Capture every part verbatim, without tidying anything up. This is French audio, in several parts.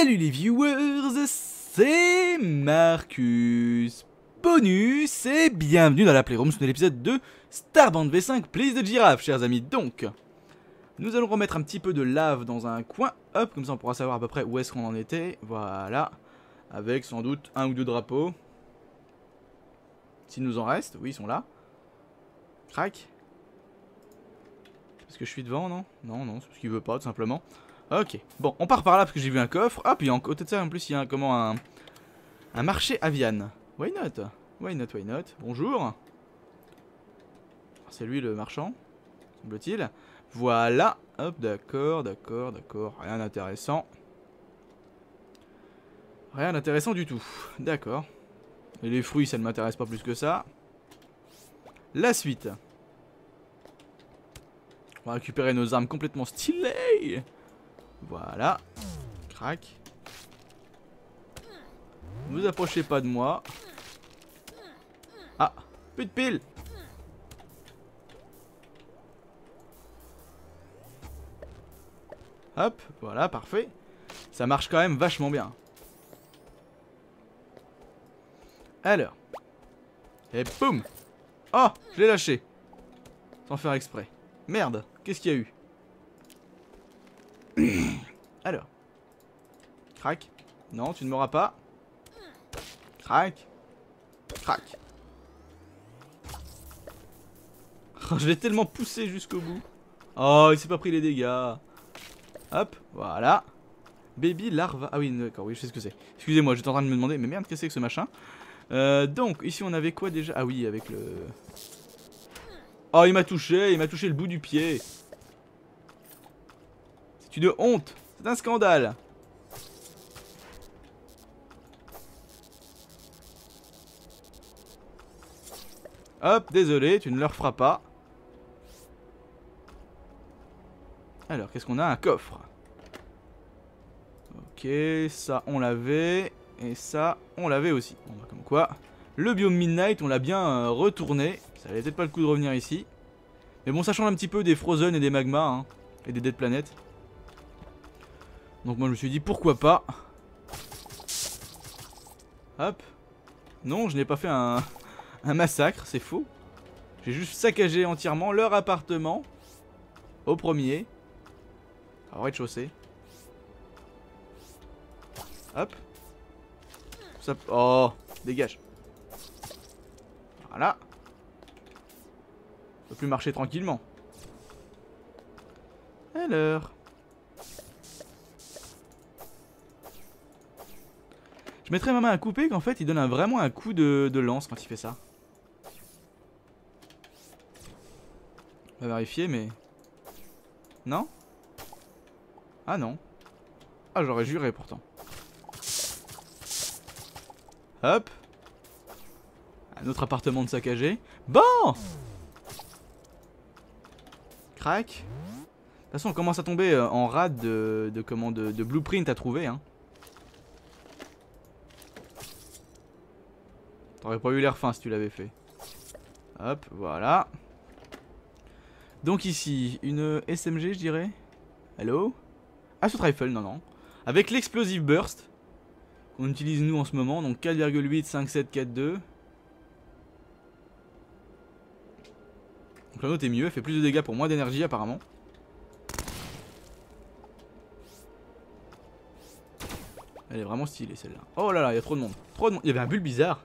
Salut les viewers, c'est Marcus Bonus et bienvenue dans la Playroom sur l'épisode de Starband V cinq Place de Girafe, chers amis. Donc, nous allons remettre un petit peu de lave dans un coin, hop, comme ça on pourra savoir à peu près où est-ce qu'on en était, voilà, avec sans doute un ou deux drapeaux, s'il nous en reste, oui ils sont là, crac, parce que je suis devant, non? Non, non, c'est parce qu'il veut pas, tout simplement. Ok, bon, on part par là parce que j'ai vu un coffre. Ah, puis en côté de ça, en plus, il y a un, comment, un, un marché avian. Why not? Why not, why not? Bonjour. C'est lui le marchand, semble-t-il. Voilà, hop, d'accord, d'accord, d'accord. Rien d'intéressant. Rien d'intéressant du tout. D'accord. Et les fruits, ça ne m'intéresse pas plus que ça. La suite. On va récupérer nos armes complètement stylées. Voilà. Crac. Ne vous approchez pas de moi. Ah, plus de piles. Hop, voilà, parfait. Ça marche quand même vachement bien. Alors. Et boum. Oh, je l'ai lâché. Sans faire exprès. Merde, qu'est-ce qu'il y a eu? Alors. Crac. Non, tu ne m'auras pas. Crac. Crac. Oh, je l'ai tellement poussé jusqu'au bout. Oh, il s'est pas pris les dégâts. Hop, voilà. Baby larva. Ah oui, d'accord, oui, je sais ce que c'est. Excusez-moi, j'étais en train de me demander, mais merde, qu'est-ce que c'est que ce machin? euh, Donc, ici on avait quoi déjà? Ah oui, avec le... Oh, il m'a touché, il m'a touché le bout du pied. C'est une honte. C'est un scandale. Hop, désolé, tu ne leur feras pas. Alors, qu'est-ce qu'on a? Un coffre. Ok, ça on l'avait. Et ça, on l'avait aussi. Bon, bah, comme quoi, le biome Midnight, on l'a bien euh, retourné. Ça valait peut-être pas le coup de revenir ici. Mais bon, ça change un petit peu des Frozen et des Magma, hein, et des Dead Planet. Donc moi je me suis dit, pourquoi pas. Hop. Non, je n'ai pas fait un... un massacre, c'est faux. J'ai juste saccagé entièrement leur appartement. Au premier. Au rez-de-chaussée. Hop. Ça... Oh, dégage. Voilà. On peut plus marcher tranquillement. Alors. Je mettrais ma main à couper qu'en fait il donne un, vraiment un coup de, de lance quand il fait ça. On va vérifier mais... Non? Ah non. Ah j'aurais juré pourtant. Hop. Un autre appartement de saccagé. Bon. Crac. De toute façon on commence à tomber en rade de, de, comment, de, de blueprint à trouver hein. T'aurais pas eu l'air fin si tu l'avais fait. Hop, voilà. Donc ici, une S M G je dirais. Hello? Assault Rifle, non non. Avec l'explosive burst. Qu'on utilise nous en ce moment. Donc quatre virgule huit, cinq sept, quatre deux. Donc la note est mieux, elle fait plus de dégâts pour moins d'énergie apparemment. Elle est vraiment stylée celle-là. Oh là là, il y a trop de monde. Trop de monde. Il y avait un bulle bizarre.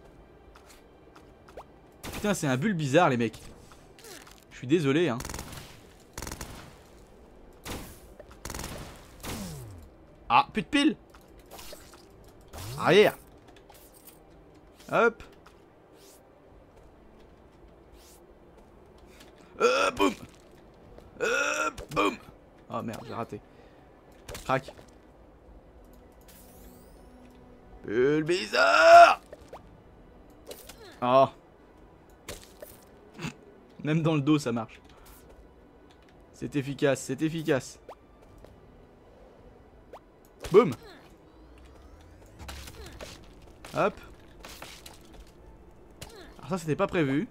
Putain, c'est un bulle bizarre les mecs. Je suis désolé hein. Ah, plus de piles. Arrière. Hop. Euh, boum. Euh, boum. Oh merde, j'ai raté. Crac. Bulle bizarre. Oh. Même dans le dos ça marche. C'est efficace, c'est efficace. Boum. Hop. Alors ça c'était pas prévu.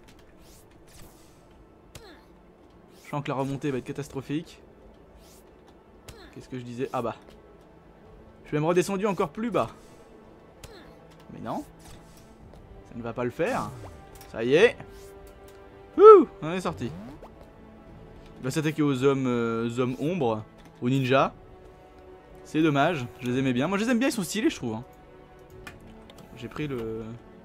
Je sens que la remontée va être catastrophique. Qu'est-ce que je disais? Ah bah. Je suis même redescendu encore plus bas. Mais non. Ça ne va pas le faire. Ça y est. Ouh, on est sorti. Il va s'attaquer aux hommes, euh, aux hommes ombres, aux ninjas. C'est dommage, je les aimais bien. Moi je les aime bien, ils sont stylés je trouve. Hein. J'ai pris le...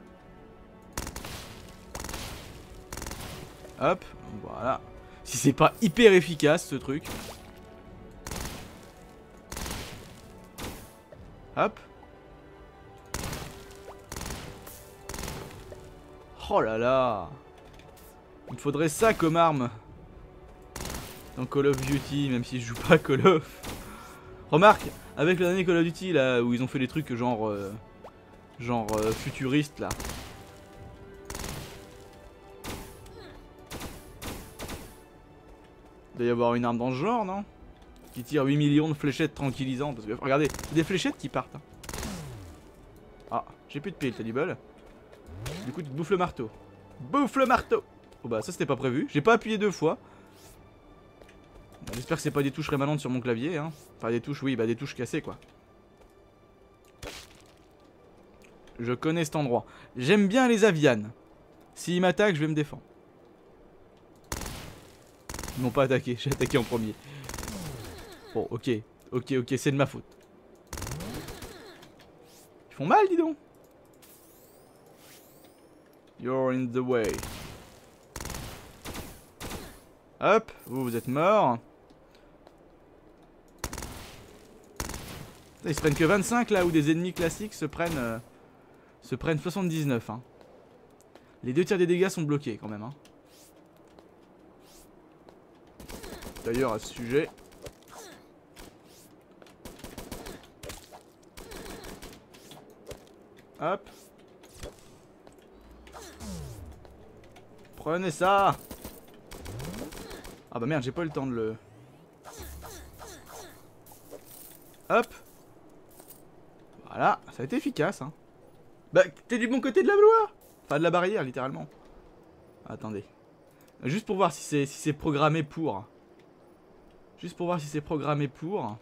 Hop, voilà. Si c'est pas hyper efficace ce truc. Hop. Oh là là. Il me faudrait ça comme arme. Dans Call of Duty, même si je joue pas à Call of. Remarque, avec le dernier Call of Duty là, où ils ont fait des trucs genre... Euh, genre euh, futuriste là. Il doit y avoir une arme dans ce genre, non? Qui tire huit millions de fléchettes tranquillisantes. Parce que regardez, c'est des fléchettes qui partent. Hein. Ah, j'ai plus de piles, t'as du bol. Du coup, tu te bouffes le marteau. Bouffe le marteau! Oh bah, ça c'était pas prévu. J'ai pas appuyé deux fois. Bon, j'espère que c'est pas des touches rémanentes sur mon clavier. Hein. Enfin, des touches, oui, bah des touches cassées quoi. Je connais cet endroit. J'aime bien les avianes. S'ils m'attaquent, je vais me défendre. Ils m'ont pas attaqué, j'ai attaqué en premier. Bon, ok, ok, ok, c'est de ma faute. Ils font mal, dis donc. You're in the way. Hop, vous, vous êtes morts. Ils se prennent que vingt-cinq là, où des ennemis classiques se prennent, euh, se prennent soixante-dix-neuf. Hein. Les deux tiers des dégâts sont bloqués quand même. Hein. D'ailleurs, à ce sujet... Hop. Prenez ça. Ah bah merde, j'ai pas eu le temps de le... Hop. Voilà, ça a été efficace. Hein. Bah, t'es du bon côté de la loi. Enfin, de la barrière, littéralement. Attendez. Juste pour voir si c'est si c'est programmé pour... Juste pour voir si c'est programmé pour.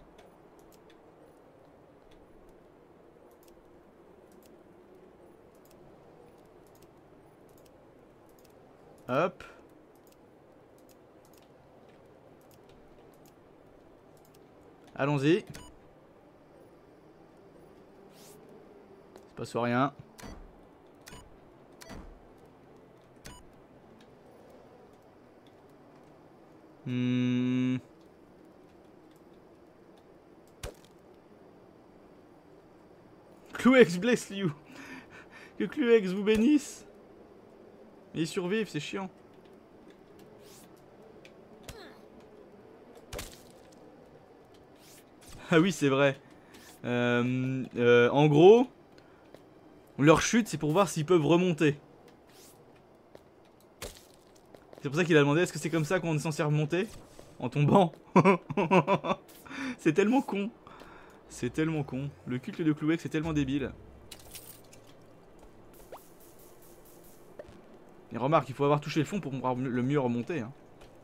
Hop. Allons-y. Il se passe rien. Hmm... Clouex bless you. Que Clouex vous bénisse. Mais ils survivent, c'est chiant. Ah oui, c'est vrai. Euh, euh, en gros, leur chute, c'est pour voir s'ils peuvent remonter. C'est pour ça qu'il a demandé, est-ce que c'est comme ça qu'on est censé remonter? En tombant. C'est tellement con. C'est tellement con. Le culte de Clouex c'est tellement débile. Et remarque, il faut avoir touché le fond pour pouvoir le mieux remonter. Hein.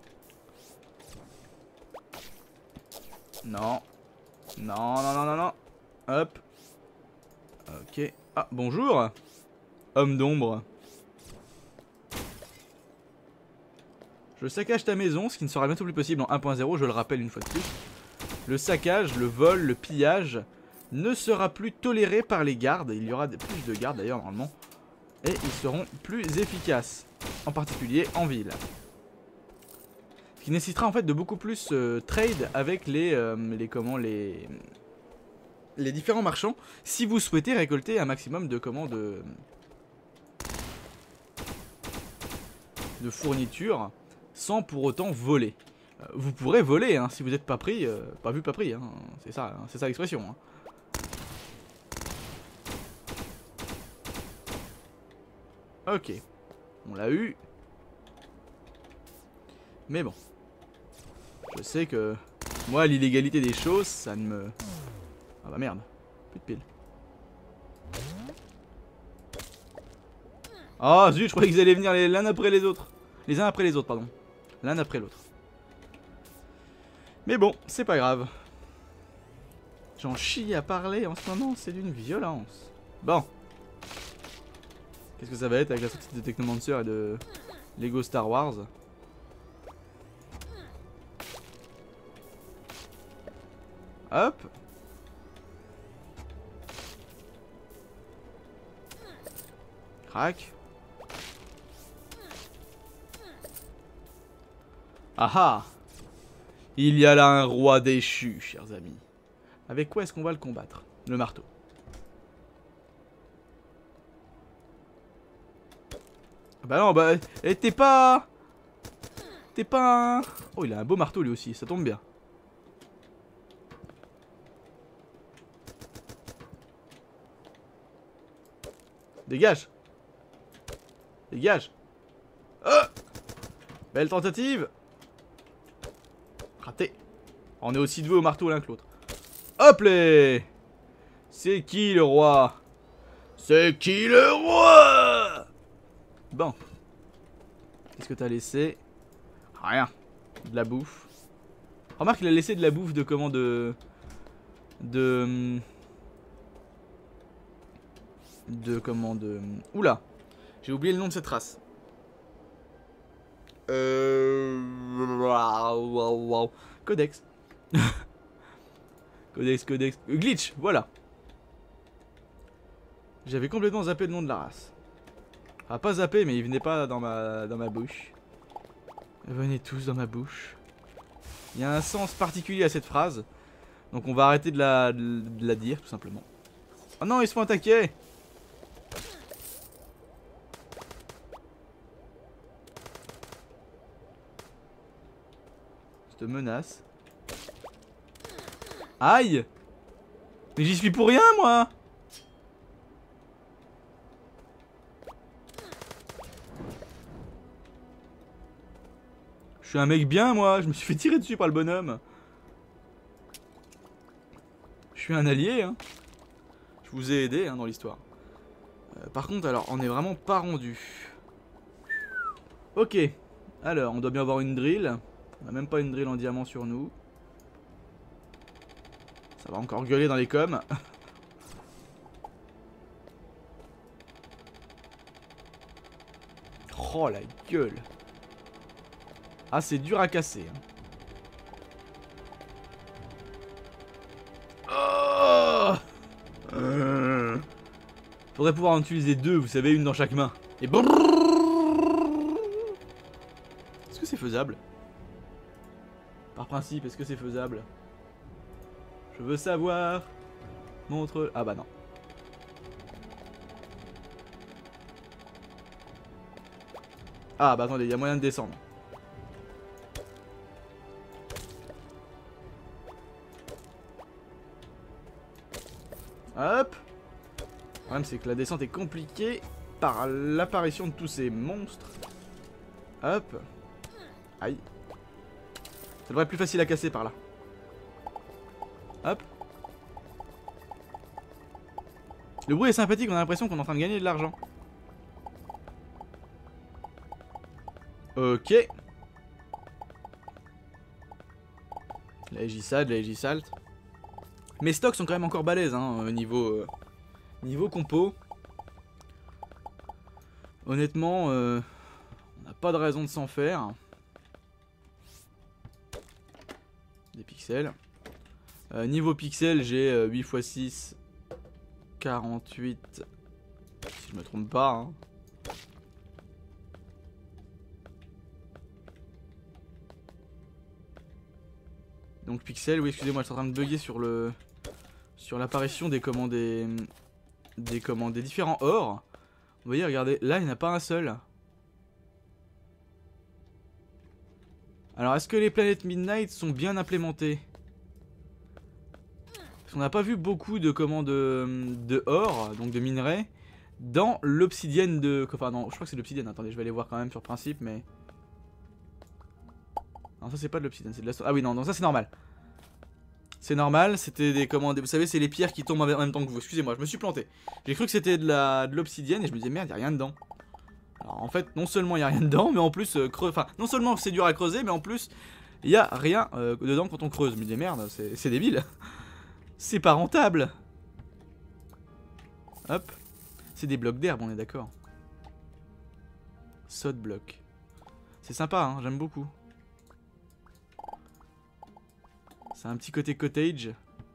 Non. Non, non, non, non, non. Hop. Ok. Ah, bonjour. Homme d'ombre. Je saccage ta maison, ce qui ne sera bientôt plus possible en un point zéro, je le rappelle une fois de plus. Le saccage, le vol, le pillage ne sera plus toléré par les gardes. Il y aura plus de gardes d'ailleurs normalement. Et ils seront plus efficaces. En particulier en ville. Ce qui nécessitera en fait de beaucoup plus euh, trade avec les, euh, les, comment, les, les différents marchands. Si vous souhaitez récolter un maximum de, comment, de, de fournitures. Sans pour autant voler. Euh, vous pourrez voler hein, si vous n'êtes pas pris, euh, pas vu, pas pris. Hein. C'est ça, hein, c'est ça l'expression. Hein. Ok, on l'a eu. Mais bon, je sais que moi l'illégalité des choses, ça ne me... Ah bah merde, plus de piles. Oh zut, je croyais qu'ils allaient venir l'un après les autres. Les uns après les autres, pardon. L'un après l'autre. Mais bon, c'est pas grave. J'en chie à parler en ce moment, c'est d'une violence. Bon. Qu'est-ce que ça va être avec la sortie de Technomancer et de Lego Star Wars? Hop. Crac. Ah ah. Il y a là un roi déchu, chers amis. Avec quoi est-ce qu'on va le combattre? Le marteau. Bah non, bah... Eh, t'es pas... T'es pas un... Oh, il a un beau marteau lui aussi, ça tombe bien. Dégage. Dégage. Oh, belle tentative. Raté. On est aussi doué au marteau l'un que l'autre. Hop là. C'est qui le roi? C'est qui le roi? Bon. Qu'est-ce que t'as laissé? Rien. De la bouffe. Remarque, il a laissé de la bouffe de comment de... De... De comment de... Oula. J'ai oublié le nom de cette race. Euh... Wow, wow. Codex. Codex, codex. Euh, glitch, voilà. J'avais complètement zappé le nom de la race. Ah, pas zappé, mais il venait pas dans ma, dans ma bouche. Venez tous dans ma bouche. Il y a un sens particulier à cette phrase. Donc on va arrêter de la, de, de la dire, tout simplement. Oh non, ils se font attaquer. Cette menace. Aïe. Mais j'y suis pour rien, moi. Je suis un mec bien, moi. Je me suis fait tirer dessus par le bonhomme. Je suis un allié, hein. Je vous ai aidé, hein, dans l'histoire. Euh, par contre, alors, on est vraiment pas rendu. Ok. Alors, on doit bien avoir une drill. On a même pas une drill en diamant sur nous. Ça va encore gueuler dans les coms. Oh la gueule. Ah, c'est dur à casser. Oh, euh. Faudrait pouvoir en utiliser deux, vous savez, une dans chaque main. Et bon. Est-ce que c'est faisable? Par principe, est-ce que c'est faisable? Je veux savoir. Montre... Ah bah non. Ah bah attendez, il y a moyen de descendre. Hop. Le problème c'est que la descente est compliquée par l'apparition de tous ces monstres. Hop. Aïe. Ça devrait être plus facile à casser par là. Hop. Le bruit est sympathique, on a l'impression qu'on est en train de gagner de l'argent. Ok. La Aegisade, la Aegisalt. Mes stocks sont quand même encore balèzes, hein, niveau, euh, niveau compo. Honnêtement, euh, on n'a pas de raison de s'en faire. Des pixels. Euh, niveau pixels, j'ai euh, huit fois six, quarante-huit. Si je me trompe pas. Hein. Donc pixels, oui, excusez-moi, je suis en train de bugger sur le sur l'apparition des commandes des des commandes des différents ors. Vous voyez, regardez, là il n'y en a pas un seul. Alors est-ce que les planètes Midnight sont bien implémentées? Parce qu'on n'a pas vu beaucoup de commandes de, de or, donc de minerais, dans l'obsidienne de... Enfin non, je crois que c'est de l'obsidienne, attendez, je vais aller voir quand même sur principe, mais... Non, ça c'est pas de l'obsidienne, c'est de la... Ah oui, non, non, ça c'est normal. C'est normal, c'était des commandes... Vous savez, c'est les pierres qui tombent en même temps que vous. Excusez-moi, je me suis planté. J'ai cru que c'était de la de l'obsidienne et je me disais, merde, il n'y a rien dedans. Alors en fait, non seulement il n'y a rien dedans, mais en plus, euh, creux... enfin, non seulement c'est dur à creuser, mais en plus, il n'y a rien euh, dedans quand on creuse. Je me disais, merde, c'est débile. C'est pas rentable. Hop. C'est des blocs d'herbe, on est d'accord. Sod block. C'est sympa, hein, j'aime beaucoup. C'est un petit côté cottage.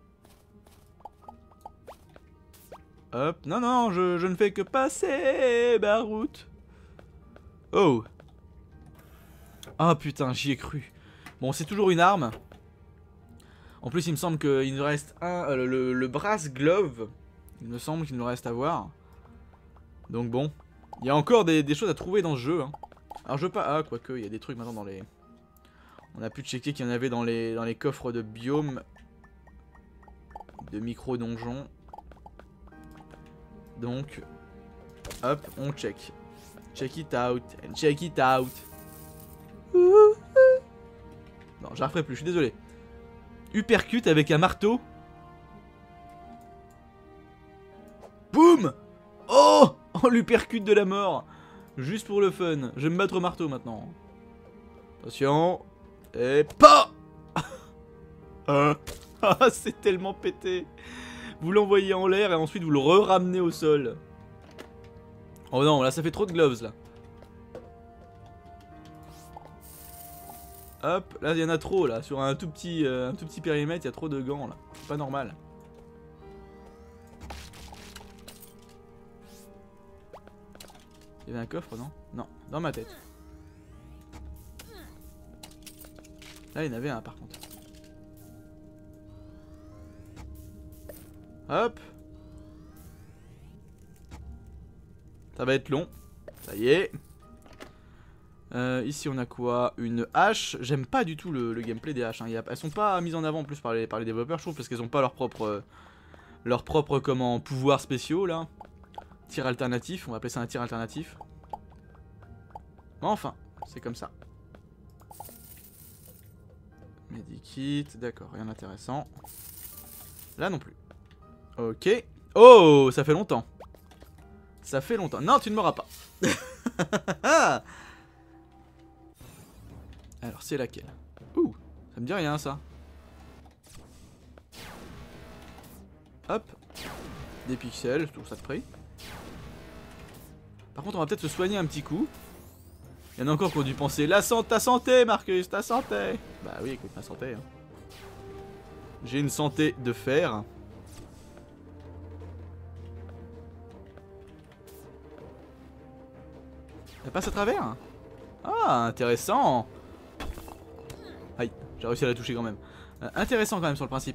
Hop. Non, non, je, je ne fais que passer ma route. Oh. Ah putain, j'y ai cru. Bon, c'est toujours une arme. En plus, il me semble qu'il nous reste un... Euh, le, le brass glove. Il me semble qu'il nous reste à voir. Donc bon. Il y a encore des, des choses à trouver dans ce jeu. Hein. Alors je veux pas... Ah, quoique, il y a des trucs maintenant dans les... On a pu checker qu'il y en avait dans les, dans les coffres de biome. De micro-donjons. Donc... Hop, on check. Check it out. And check it out. Non, j'en referai plus, je suis désolé. Uppercut avec un marteau. Boum. Oh, oh l'uppercut de la mort. Juste pour le fun. Je vais me battre au marteau maintenant. Attention. Et pas. Ah, c'est tellement pété. Vous l'envoyez en l'air et ensuite vous le re-ramenez au sol. Oh non, là ça fait trop de gloves là. Hop, là il y en a trop là, sur un tout petit, euh, un tout petit périmètre, il y a trop de gants là, c'est pas normal. Il y avait un coffre non? Non, dans ma tête. Là il y en avait un par contre. Hop. Ça va être long, ça y est. Euh, ici on a quoi? Une hache. J'aime pas du tout le, le gameplay des haches hein. Elles sont pas mises en avant en plus par les, par les développeurs je trouve. Parce qu'elles ont pas leur propre euh, Leur propre comment pouvoirs spéciaux là. Tir alternatif, on va appeler ça un tir alternatif. Enfin, c'est comme ça. Medikit, d'accord, rien d'intéressant. Là non plus. Ok. Oh, ça fait longtemps. Ça fait longtemps. Non, tu ne m'auras pas. Alors, c'est laquelle? Ouh, ça me dit rien, ça. Hop. Des pixels, je trouve ça de près. Par contre, on va peut-être se soigner un petit coup. Il y en a encore qui ont dû penser la santé, ta santé, Marcus, ta santé. Bah oui, écoute, ma santé. Hein. J'ai une santé de fer. Elle passe à travers? Ah, intéressant. Aïe, j'ai réussi à la toucher quand même. Euh, intéressant quand même sur le principe.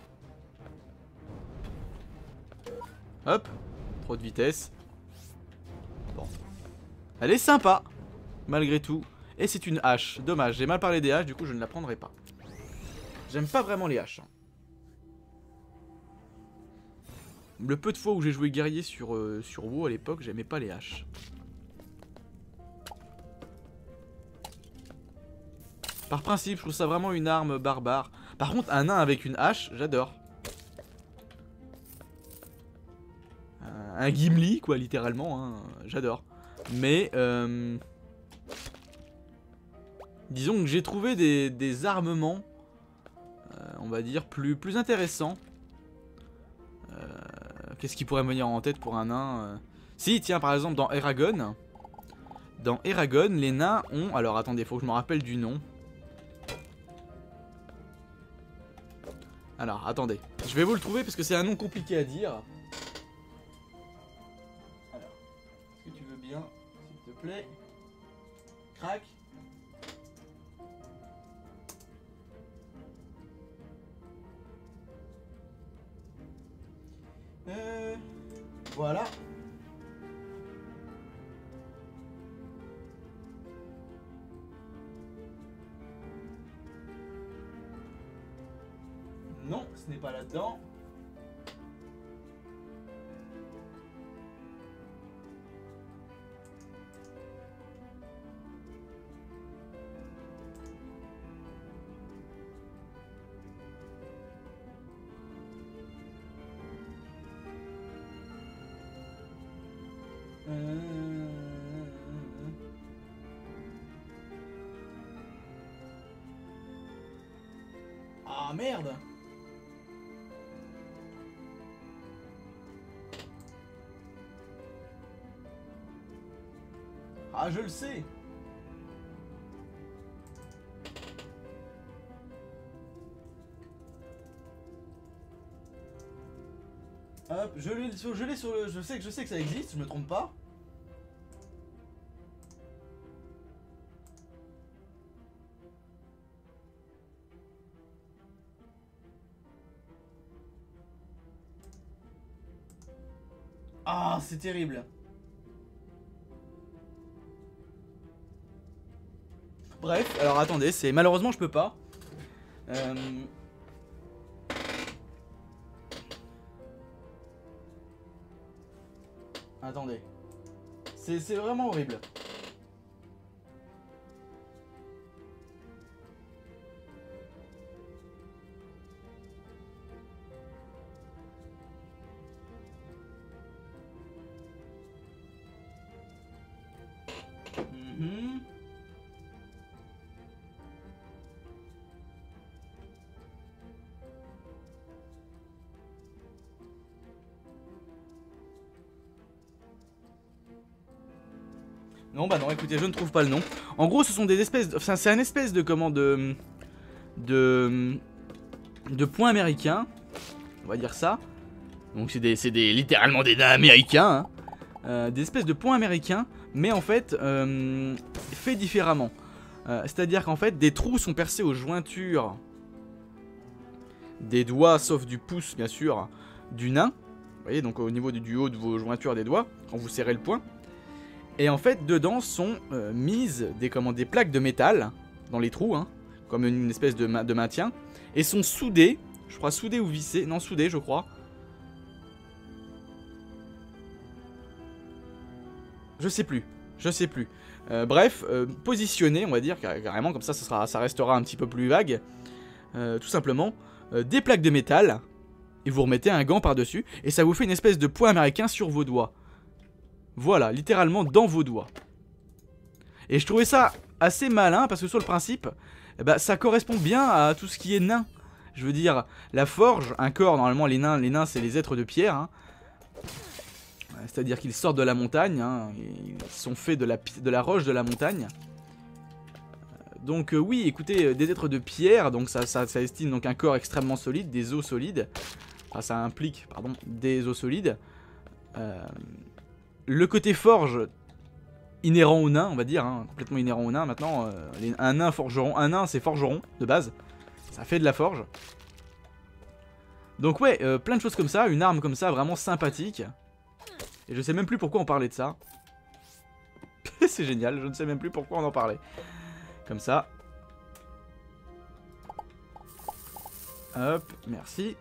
Hop, trop de vitesse. Bon. Elle est sympa, malgré tout. Et c'est une hache. Dommage, j'ai mal parlé des haches, du coup je ne la prendrai pas. J'aime pas vraiment les haches. Le peu de fois où j'ai joué guerrier sur, euh, sur WoW à l'époque, j'aimais pas les haches. Par principe, je trouve ça vraiment une arme barbare. Par contre, un nain avec une hache, j'adore. Euh, un Gimli, quoi, littéralement, hein, j'adore. Mais, euh, disons que j'ai trouvé des, des armements, euh, on va dire, plus, plus intéressants. Euh, Qu'est-ce qui pourrait me venir en tête pour un nain euh... Si, tiens, par exemple, dans Eragon. Dans Eragon, les nains ont... Alors, attendez, faut que je me rappelle du nom. Alors, attendez. Je vais vous le trouver parce que c'est un nom compliqué à dire. Alors, est-ce que tu veux bien, s'il te plaît? Crac. Euh... Voilà. Non, ce n'est pas là-dedans. Euh... Ah merde. Ah, je le sais. Hop, je l'ai je l'ai sur le... Je sais, que je sais que ça existe, je me trompe pas. Ah, c'est terrible. Bref, alors attendez, c'est malheureusement je peux pas. Euh... Attendez. C'est vraiment horrible. Mm-hmm. Non, bah non, écoutez, je ne trouve pas le nom. En gros, ce sont des espèces... De... Enfin, c'est un espèce de... Comment de... De... De points américains. On va dire ça. Donc c'est des, des... littéralement des nains américains. Hein. Euh, des espèces de points américains. Mais en fait, euh, fait différemment. Euh, C'est-à-dire qu'en fait, des trous sont percés aux jointures des doigts, sauf du pouce, bien sûr, du nain. Vous voyez, donc au niveau du, du haut de vos jointures des doigts, quand vous serrez le poing. Et en fait, dedans sont euh, mises des, comment, des plaques de métal, dans les trous, hein, comme une espèce de, ma de maintien, et sont soudées, je crois soudées ou vissées, non soudées je crois. Je sais plus, je sais plus. Euh, bref, euh, positionnées, on va dire, car carrément, comme ça, ça, sera, ça restera un petit peu plus vague. Euh, tout simplement, euh, des plaques de métal, et vous remettez un gant par-dessus, et ça vous fait une espèce de point américain sur vos doigts. Voilà, littéralement dans vos doigts. Et je trouvais ça assez malin parce que sur le principe, eh ben, ça correspond bien à tout ce qui est nain. Je veux dire, la forge, un corps, normalement les nains, les nains c'est les êtres de pierre. Hein. C'est-à-dire qu'ils sortent de la montagne, hein, ils sont faits de la, de la roche de la montagne. Donc euh, oui, écoutez, des êtres de pierre, donc ça, ça, ça estime donc un corps extrêmement solide, des os solides. Enfin ça implique, pardon, des os solides. Euh... Le côté forge, inhérent au nain, on va dire, hein, complètement inhérent au nain. Maintenant, euh, les, un nain forgeron, un nain c'est forgeron de base, ça fait de la forge. Donc ouais, euh, plein de choses comme ça, une arme comme ça, vraiment sympathique. Et je sais même plus pourquoi on parlait de ça. C'est génial, je ne sais même plus pourquoi on en parlait. Comme ça. Hop, merci.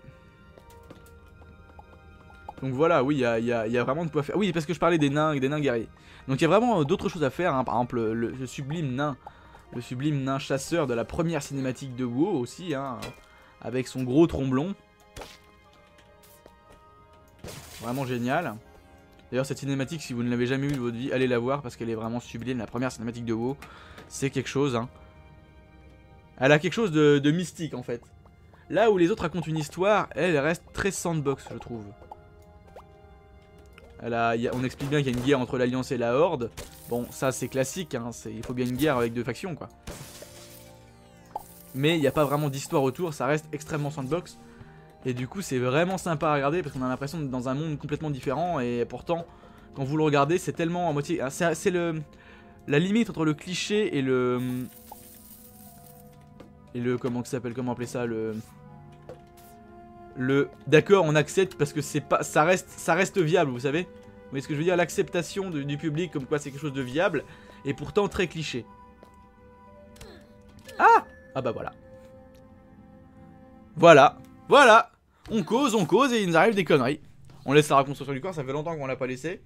Donc voilà, oui, il y a, y, a, y a vraiment de quoi faire. Oui, parce que je parlais des nains, des nains guerriers. Donc il y a vraiment euh, d'autres choses à faire. Hein. Par exemple, le, le sublime nain, le sublime nain chasseur de la première cinématique de WoW aussi, hein, avec son gros tromblon. Vraiment génial. D'ailleurs, cette cinématique, si vous ne l'avez jamais vue de votre vie, allez la voir parce qu'elle est vraiment sublime. La première cinématique de WoW, c'est quelque chose. Hein. Elle a quelque chose de, de mystique en fait. Là où les autres racontent une histoire, elle reste très sandbox, je trouve. Elle a, y a, on explique bien qu'il y a une guerre entre l'Alliance et la Horde. Bon, ça c'est classique, hein, il faut bien une guerre avec deux factions, quoi. Mais il n'y a pas vraiment d'histoire autour, ça reste extrêmement sandbox. Et du coup, c'est vraiment sympa à regarder parce qu'on a l'impression d'être dans un monde complètement différent. Et pourtant, quand vous le regardez, c'est tellement à moitié... C'est le la limite entre le cliché et le... Et le... Comment ça s'appelle? Comment appeler ça? Le... Le d'accord, on accepte parce que c'est pas, ça reste, ça reste viable, vous savez. Vous voyez ce que je veux dire? L'acceptation du public comme quoi c'est quelque chose de viable et pourtant très cliché. Ah Ah bah voilà. Voilà, voilà. On cause, on cause et il nous arrive des conneries. On laisse la reconstruction du corps, ça fait longtemps qu'on l'a pas laissé.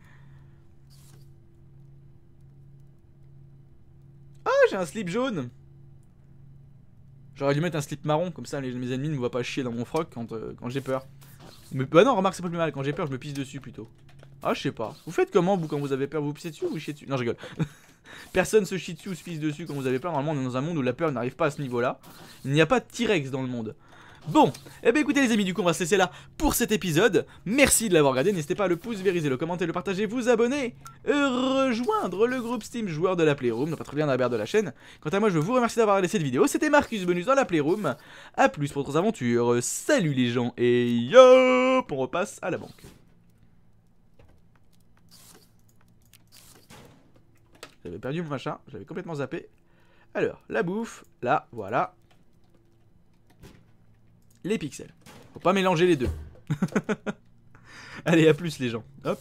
Ah, j'ai un slip jaune. J'aurais dû mettre un slip marron, comme ça les, mes ennemis ne me voient pas chier dans mon froc quand, euh, quand j'ai peur. Mais bah non, remarque, c'est pas plus mal, quand j'ai peur je me pisse dessus plutôt. Ah, je sais pas. Vous faites comment vous quand vous avez peur? Vous pissez dessus ou vous chiez dessus? Non, je rigole. Personne se chie dessus ou se pisse dessus quand vous avez peur. Normalement on est dans un monde où la peur n'arrive pas à ce niveau là. Il n'y a pas de T-Rex dans le monde. Bon, eh bien écoutez les amis, du coup on va se laisser là pour cet épisode. Merci de l'avoir regardé, n'hésitez pas à le pouce vériser, le commenter, le partager, vous abonner, euh, rejoindre le groupe Steam joueur de la Playroom, notre lien dans la barre de la chaîne. Quant à moi je vous remercie d'avoir regardé cette vidéo, c'était Marcus Bonus dans la Playroom. A plus pour d'autres aventures, salut les gens et yop, on repasse à la banque. J'avais perdu mon machin, j'avais complètement zappé. Alors, la bouffe, là, voilà. Les pixels. Faut pas mélanger les deux. Allez, à plus les gens. Hop.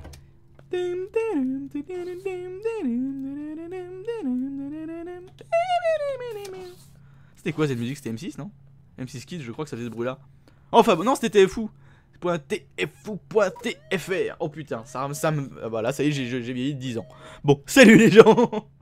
C'était quoi cette musique? C'était M six, non? M six Kids, je crois que ça faisait ce bruit-là. Enfin, bon, non, c'était T F O. T F O point T F R. Oh putain, ça, ça me... Voilà, ça y est, j'ai vieilli de dix ans. Bon, salut les gens.